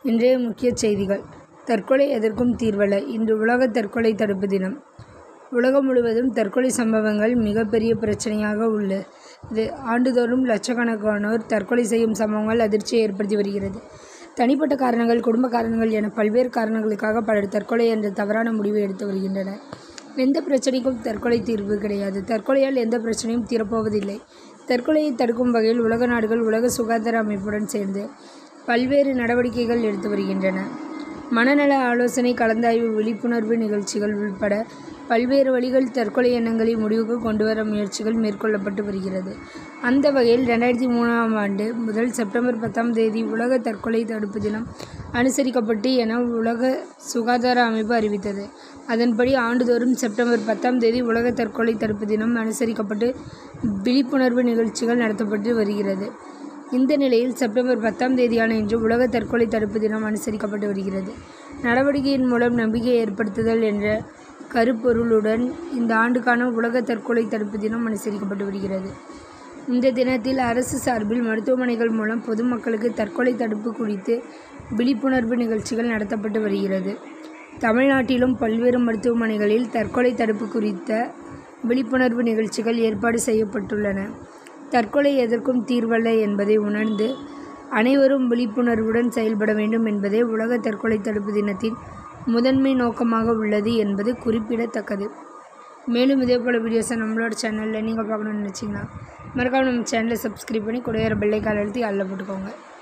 இன்றைய முக்கிய செய்திகள். தற்கொலை எதற்கும் தீர்வல்ல. இன்று உலக தற்கொலை தடுப்பு தினம். உலகம் முழுவதும் தற்கொலை சம்பவங்கள் மிகப்பெரிய பிரச்சனையாக உள்ளது. ஆண்டுதோறும் லட்சக்கணக்கானோர் தற்கொலை செய்யும் சம்பவங்கள் அதிர்ச்சியை ஏற்படுத்தி வருகிறது. தனிப்பட்ட காரணங்கள், குடும்ப காரணங்கள் என பல்வேறு காரணங்களுக்காக பலர் தற்கொலை என்ற தவறான முடிவை எடுத்து வருகின்றனர். எந்த பிரச்சனைக்கும் தற்கொலை தீர்வு கிடையாது. தற்கொலையால் எந்த பிரச்சனையும் தீரப்போவதில்லை. தற்கொலையை தடுக்கும் வகையில் உலக நாடுகள் உலக சுகாதார அமைப்புடன் சேர்ந்து பல்வேறு நடவடிக்கைகள் எடுத்து வருகின்றன. மனநல ஆலோசனை, கலந்தாய்வு, விழிப்புணர்வு நிகழ்ச்சிகள் உள்பட பல்வேறு வழிகள் தற்கொலை எண்ணங்களை முடிவுக்கு கொண்டுவர முயற்சிகள் மேற்கொள்ளப்பட்டு வருகிறது. அந்த வகையில் 2003 முதல் செப்டம்பர் 10 உலக தற்கொலை தடுப்பு தினம் அனுசரிக்கப்பட்டு என உலக சுகாதார அமைப்பு அறிவித்தது. அதன்படி ஆண்டுதோறும் செப்டம்பர் 10 உலக தற்கொலை தடுப்பு தினம் அனுசரிக்கப்பட்டு விழிப்புணர்வு நிகழ்ச்சிகள் நடத்தப்பட்டு வருகிறது. இந்த நிலையில் செப்டம்பர் 10 இன்று உலக தற்கொலை தடுப்பு தினம் அனுசரிக்கப்பட்டு வருகிறது. நடவடிக்கையின் மூலம் நம்பிக்கை ஏற்படுத்துதல் என்ற கருப்பொருளுடன் இந்த ஆண்டுக்கான உலக தற்கொலை தடுப்பு தினம் அனுசரிக்கப்பட்டு வருகிறது. இந்த தினத்தில் அரசு சார்பில் மருத்துவமனைகள் மூலம் பொதுமக்களுக்கு தற்கொலை தடுப்பு குறித்து விழிப்புணர்வு நிகழ்ச்சிகள் நடத்தப்பட்டு வருகிறது. தமிழ்நாட்டிலும் பல்வேறு மருத்துவமனைகளில் தற்கொலை தடுப்பு குறித்த விழிப்புணர்வு நிகழ்ச்சிகள் ஏற்பாடு செய்யப்பட்டுள்ளன. தற்கொலை எதற்கும் தீர்வல்ல என்பதை உணர்ந்து அனைவரும் விழிப்புணர்வுடன் செயல்பட வேண்டும் என்பதே உலக தற்கொலை தடுப்பு தினத்தின் முதன்மை நோக்கமாக உள்ளது என்பது குறிப்பிடத்தக்கது. மேலும் இதேபோல் வீடியோஸை நம்மளோட சேனலில் நீங்கள் பார்க்கணும்னு நினச்சிங்கன்னா மறக்காம நம்ம சேனலை சப்ஸ்கிரைப் பண்ணி கூட பெல் ஐகான் அழுத்தி அதில் போட்டுக்கோங்க.